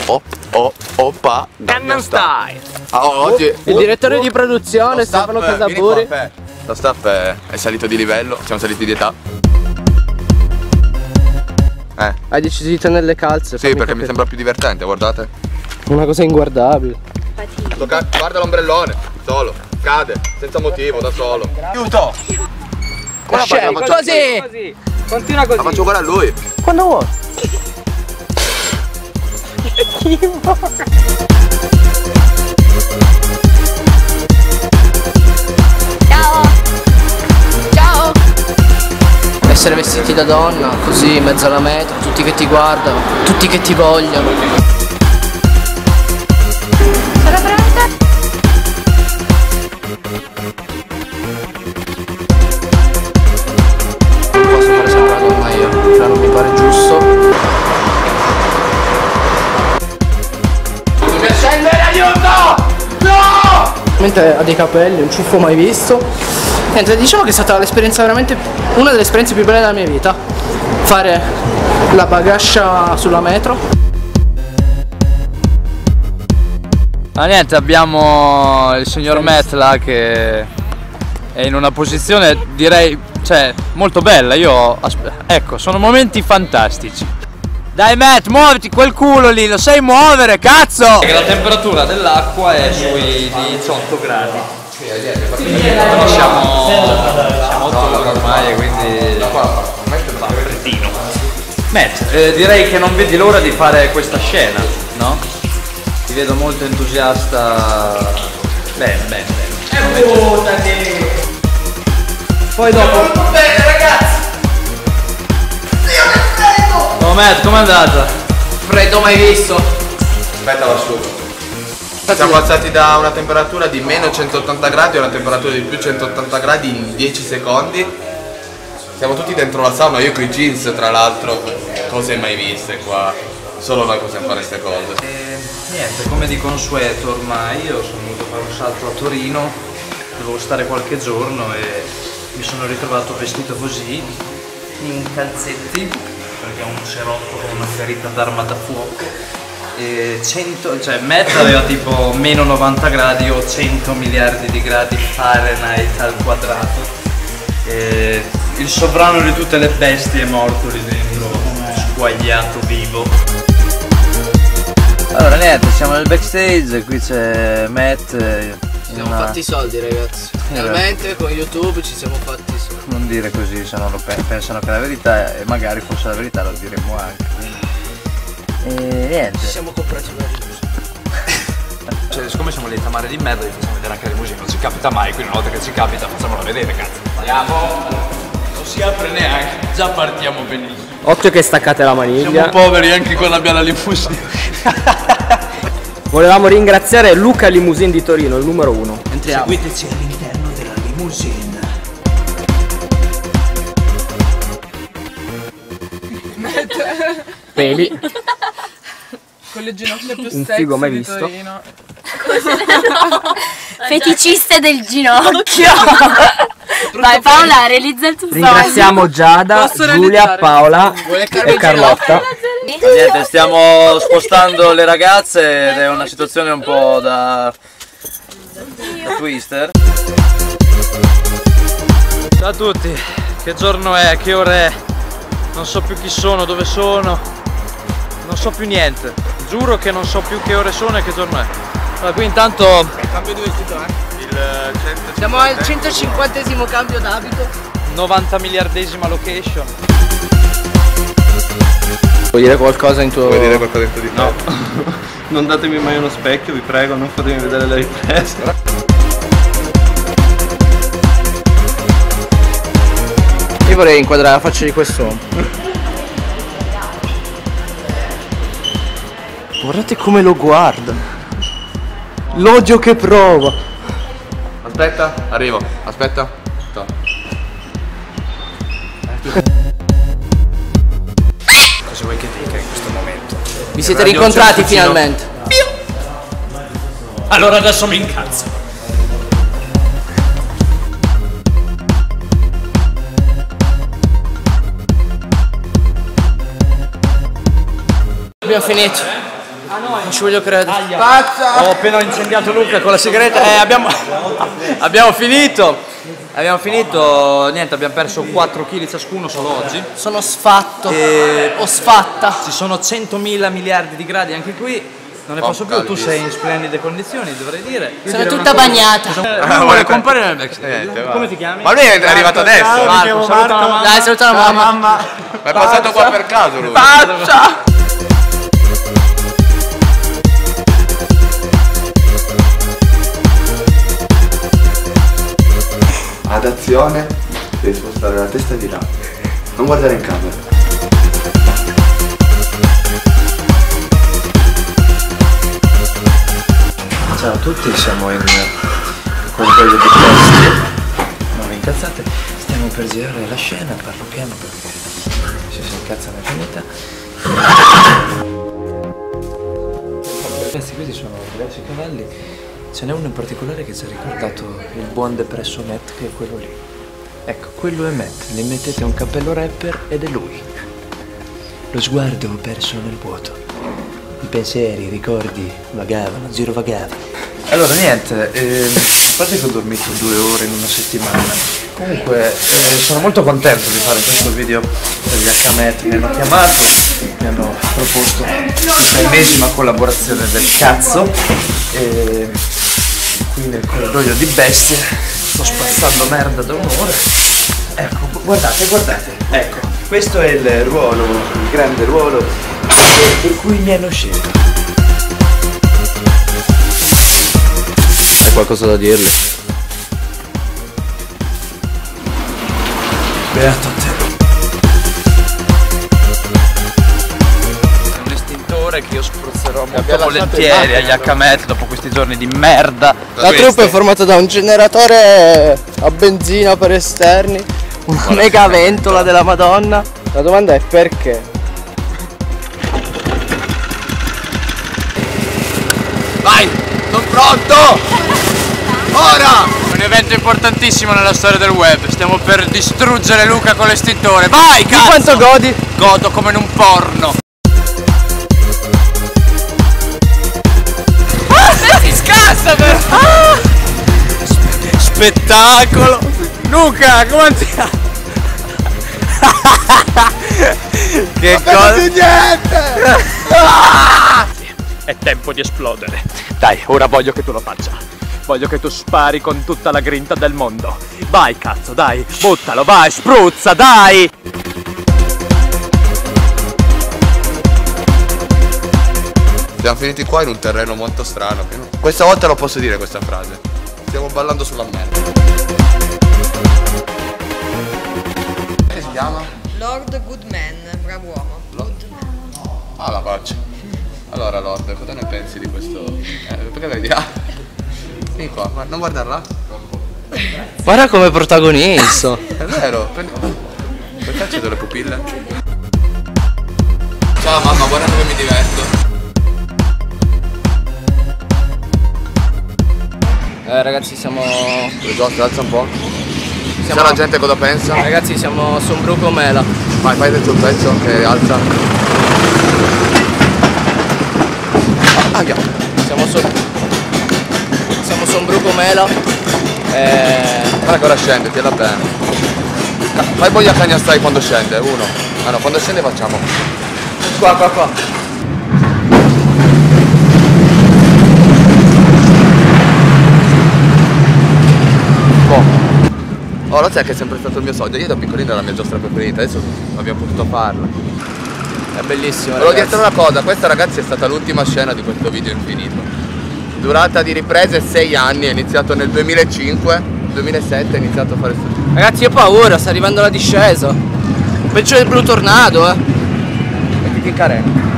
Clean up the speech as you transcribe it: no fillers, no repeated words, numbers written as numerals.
Oppa Gangnam Style. Oggi il direttore di produzione Stefano Casaburi. Lo staff è salito di livello, siamo saliti di età. Hai deciso di tenere le calze? Sì, perché mi sembra più divertente, guardate. Una cosa inguardabile. Guarda l'ombrellone, solo, cade, senza motivo, da solo. Aiuto! Così! Continua così. La faccio uguale a lui. Quando vuoi. Ciao! Ciao! Essere vestiti da donna, così in mezzo alla metro, tutti che ti guardano, tutti che ti vogliono. Sono pronta? Non posso fare sempre la donna io, cioè non mi pare giusto. Scendere, aiuto! No! Mentre ha dei capelli, un ciuffo mai visto. Niente, diciamo che è stata l'esperienza veramente una delle esperienze più belle della mia vita. Fare la bagascia sulla metro. Niente, abbiamo il signor Matt là che è in una posizione direi, cioè, molto bella. Ecco, sono momenti fantastici. Dai Matt, muoviti quel culo lì, lo sai muovere, cazzo! La temperatura dell'acqua è sui 18 gradi. Però siamo 8 ore ormai, quindi fa freddino. Matt, direi che non vedi l'ora di fare questa scena, no? Ti vedo molto entusiasta. Bene. Poi dopo. Bene, ragazzi! Oh Matt, com'è andata? Freddo mai visto. Aspetta, l'asciugo. Siamo alzati da una temperatura di meno 180 gradi a una temperatura di più 180 gradi in 10 secondi. Siamo tutti dentro la sauna, io con i jeans tra l'altro, cose mai viste qua. Solo noi possiamo fare queste cose. Niente, come di consueto ormai, io sono venuto a fare un salto a Torino, dovevo stare qualche giorno e mi sono ritrovato vestito così, in calzetti, perché ho un cerotto con una ferita d'arma da fuoco. E Matt aveva tipo meno 90 gradi o 100 miliardi di gradi Fahrenheit al quadrato. E il sovrano di tutte le bestie è morto lì dentro, squagliato vivo. Allora niente, siamo nel backstage, qui c'è Matt. Ci siamo fatti i soldi ragazzi. Finalmente con YouTube ci siamo fatti i soldi. Non dire così, se no pensano che è la verità e magari fosse la verità lo diremmo anche. E niente. Ci siamo comprati una limousine. Cioè, siccome siamo lì a mare di merda, vi facciamo vedere anche la limousine, non ci capita mai, quindi una volta che ci capita facciamola vedere, cazzo. Andiamo! Non si apre neanche, già partiamo benissimo. Occhio che staccate la maniglia. Siamo poveri anche quando abbiamo la limousine. Volevamo ringraziare Luca Limousine di Torino, il numero 1. Entriamo. Seguiteci all'interno della limousine. Peli. Con le ginocchia più Un sexy figo mai di visto. Torino. Feticiste del ginocchio. Vai Paola, realizza il tuo sogno. Ringraziamo Giada, Posso Giulia, realizzare? Paola e Carlotta. Niente, stiamo spostando le ragazze ed è una situazione un po' da twister. Ciao a tutti, che giorno è, che ore è? Non so più chi sono, dove sono, non so più niente. Giuro che non so più che ore sono e che giorno è. Allora, qui intanto Cambio di vestito, Il 150. Siamo al 150esimo cambio d'abito. 90 miliardesima location. Vuoi dire qualcosa in tuo... Vuoi dire qualcosa di te? No, non datemi mai uno specchio, vi prego, non fatemi vedere le riprese. Io vorrei inquadrare la faccia di quest'uomo. Guardate come lo guarda. L'odio che prova. Aspetta, arrivo, aspetta. Sto. Cosa vuoi che dica in questo momento? Vi siete rincontrati finalmente. Allora adesso mi incazzo. Abbiamo finito. Non ci voglio credere. Ho appena incendiato Luca con la sigaretta. Abbiamo finito. Abbiamo finito, niente, abbiamo perso 4 kg ciascuno solo oggi. Sono sfatto. E- Ho sfatta. Ci sono 100.000 miliardi di gradi anche qui. Non ne posso più, tu sei in splendide condizioni, dovrei dire. Sono tutta bagnata. Vuole comparire nel backstage. Come ti chiami? Ma lui è arrivato adesso. Marco, saluta la mamma. Dai, saluta la mamma. Ma è passato qua per caso lui. Ad azione devi spostare la testa di là. Non guardare in camera. Ciao a tutti, siamo in corridoio di testi. Non vi incazzate, stiamo per girare la scena, parlo piano perché se si incazza la finita. Ragazzi, questi sono diversi cavalli. Ce n'è uno in particolare che ci ha ricordato il buon depresso Matt, che è quello lì. Ecco, quello è Matt, gli mettete un cappello rapper ed è lui. Lo sguardo perso nel vuoto. I pensieri, i ricordi vagavano, girovagavano. Allora niente, a parte che ho dormito 2 ore in una settimana. Comunque sono molto contento di fare questo video per gli HMET, mi hanno chiamato, mi hanno proposto questa ennesima collaborazione del cazzo e qui nel corridoio di bestie sto spazzando merda da un'ora. Ecco, guardate, ecco, questo è il ruolo, il grande ruolo per cui mi hanno scelto. Hai qualcosa da dirle? Beato a te. Un estintore che io spruzzerò molto volentieri agli HMET dopo questi giorni di merda. La troupe è formata da un generatore a benzina per esterni, una mega ventola della Madonna. La domanda è perché? Vai! Sono pronto! Ora! Un evento importantissimo nella storia del web. Stiamo per distruggere Luca con l'estintore. Vai, cazzo! Di quanto godi? Godo come in un porno. Si scassa per... Spettacolo! Luca, come ti... Che cosa? Niente! È tempo di esplodere. Dai, ora voglio che tu lo faccia. Voglio che tu spari con tutta la grinta del mondo. Vai, cazzo, dai, buttalo, vai, spruzza, dai! Siamo finiti qua in un terreno molto strano. Questa volta lo posso dire questa frase. Stiamo ballando sulla merda. Come si chiama? Lord Goodman, bravo uomo. Ah, la faccia. Allora Lord, cosa ne pensi di questo? Perché vedi? Ah, vieni qua, ma non guardarla? Guarda come protagonista. È vero, perché c'è delle pupille? Ciao mamma, guarda come mi diverto. Ragazzi siamo... Giusto, alza un po'. Sa la gente cosa pensa? Ragazzi siamo a Sombruco Mela. Vai, fai dentro il pezzo che alza. Siamo a Sombruco Mela. Guarda che ora scende, tienila bene. Fai poi a cagnastai quando scende, uno. Ah no, quando scende facciamo. Qua. Oh, lo sai che è sempre stato il mio sogno. Io da piccolino era la mia giostra preferita, adesso abbiamo potuto farla. È bellissimo. Volevo dirti una cosa, questa ragazzi è stata l'ultima scena di questo video infinito. Durata di riprese 6 anni, è iniziato nel 2005, 2007 è iniziato a fare questo. Ragazzi ho paura, sta arrivando la discesa. Peggio del blu tornado, Mettiti in carena.